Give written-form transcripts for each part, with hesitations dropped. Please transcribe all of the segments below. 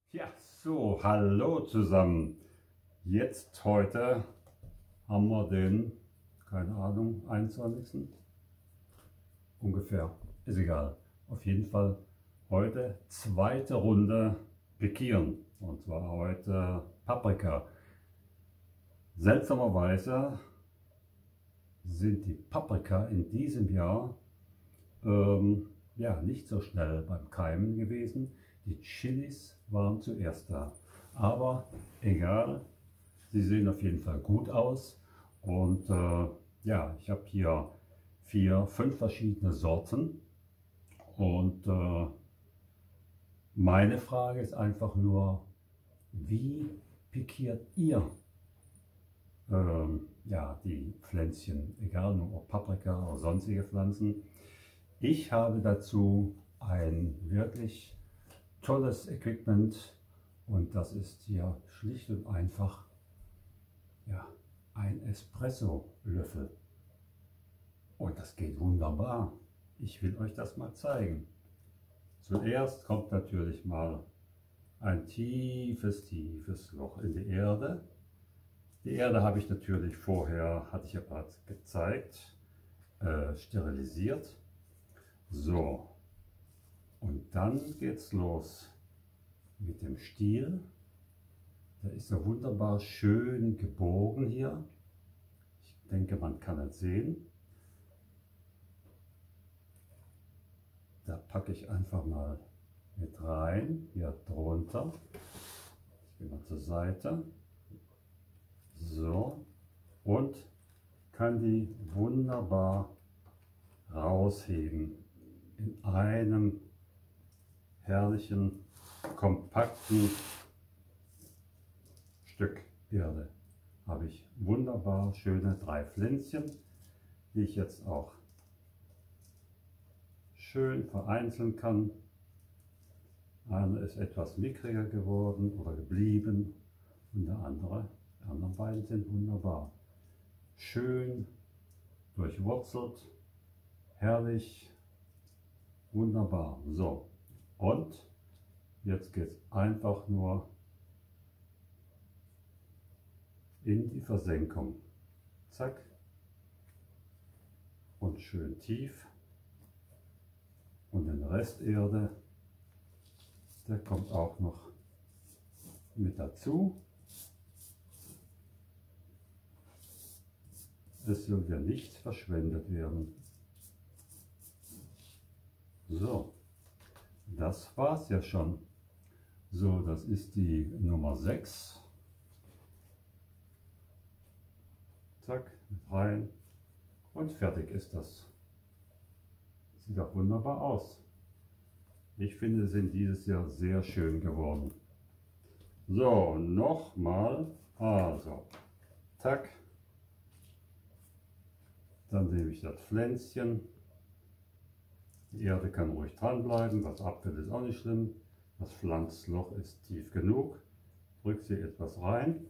Ja, so, hallo zusammen. Heute haben wir den, keine Ahnung, 21. ungefähr, ist egal. Auf jeden Fall heute zweite Runde pikieren. Und zwar heute Paprika. Seltsamerweise sind die Paprika in diesem Jahr ja, nicht so schnell beim Keimen gewesen. Die Chilis waren zuerst da. Aber egal, sie sehen auf jeden Fall gut aus. Und ja, ich habe hier 4, 5 verschiedene Sorten. Und meine Frage ist einfach nur, wie pikiert ihr ja, die Pflänzchen, egal nur ob Paprika oder sonstige Pflanzen? Ich habe dazu ein wirklich tolles Equipment und das ist hier schlicht und einfach ja, ein Espresso-Löffel. Und das geht wunderbar. Ich will euch das mal zeigen. Zuerst kommt natürlich mal ein tiefes Loch in die Erde. Die Erde habe ich natürlich vorher, hatte ich ja gerade gezeigt, sterilisiert. So, und dann geht's los mit dem Stiel. Der ist so wunderbar schön gebogen hier. Ich denke, man kann es sehen. Da packe ich einfach mal mit rein, hier drunter. Ich gehe mal zur Seite. So, und kann die wunderbar rausheben in einem herrlichen, kompakten Stück Erde. Habe ich wunderbar schöne 3 Pflänzchen, die ich jetzt auch schön vereinzeln kann. Eine ist etwas mickriger geworden oder geblieben und die anderen beiden sind wunderbar. Schön durchwurzelt, herrlich, wunderbar. So, und jetzt geht es einfach nur in die Versenkung. Zack. Und schön tief. Und den Rest Erde, der kommt auch noch mit dazu. Es soll ja nicht verschwendet werden. So, das war's ja schon. So, das ist die Nummer 6. Zack, rein und fertig ist das. Sieht auch wunderbar aus. Ich finde, sie sind dieses Jahr sehr schön geworden. So, nochmal. Also, zack. Dann nehme ich das Pflänzchen. Die Erde kann ruhig dran bleiben, was abfällt ist auch nicht schlimm. Das Pflanzloch ist tief genug. Drücke sie etwas rein.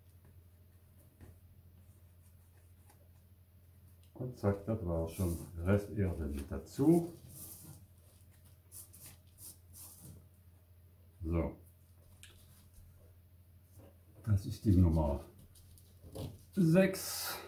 Und zack, das war schon. Resterde mit dazu. So. Das ist die Nummer 6.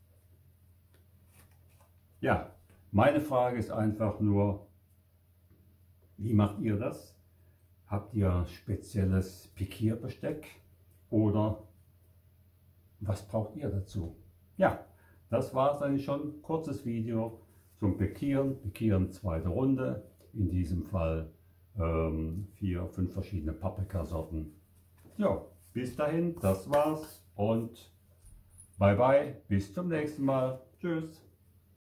Ja, meine Frage ist einfach nur, wie macht ihr das? Habt ihr spezielles Pikierbesteck oder was braucht ihr dazu? Ja, das war es eigentlich schon. Kurzes Video zum Pikieren. Pikieren zweite Runde. In diesem Fall 4, 5 verschiedene Paprikasorten. Ja, bis dahin, das war's und bye bye, bis zum nächsten Mal. Tschüss.